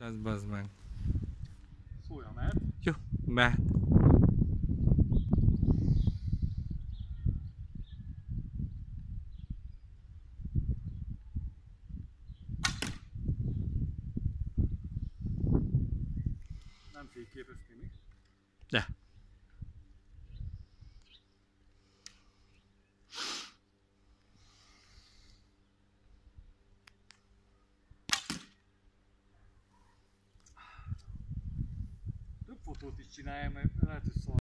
Ez bazd meg. Szólja, mert? Jó, mehet. Nem fényképeztél mi? De. Több fotót is csinálja, mert lehet, hogy szól.